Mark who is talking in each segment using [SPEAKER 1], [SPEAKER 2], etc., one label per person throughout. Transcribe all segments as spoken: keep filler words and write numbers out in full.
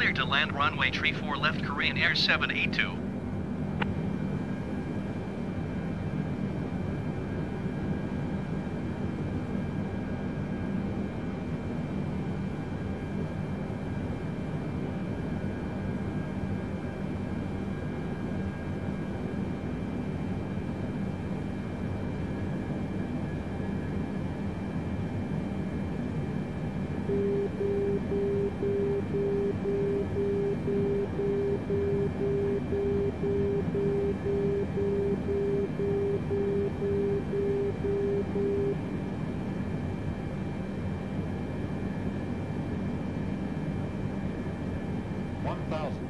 [SPEAKER 1] cleared to land runway tree four left Korean Air seven eight two.
[SPEAKER 2] one thousand.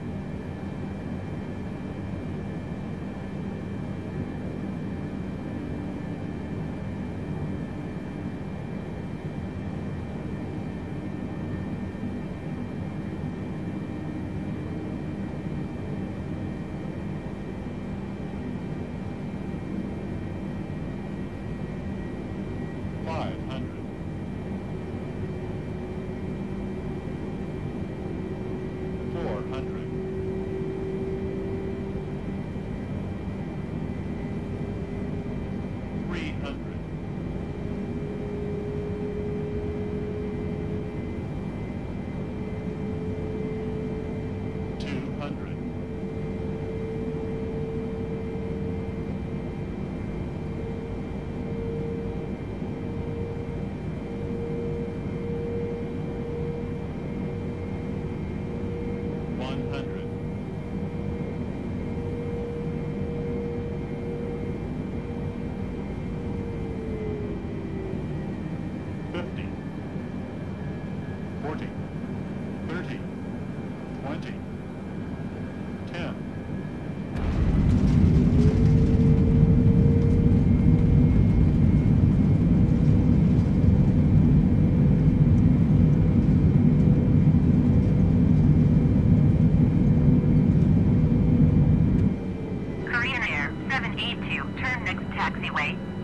[SPEAKER 2] Five hundred. Four hundred. Three hundred. Two hundred. One hundred. Fifty. Forty. Thirty. Twenty. Ten.
[SPEAKER 3] Korean Air seven eight two, turn next taxiway.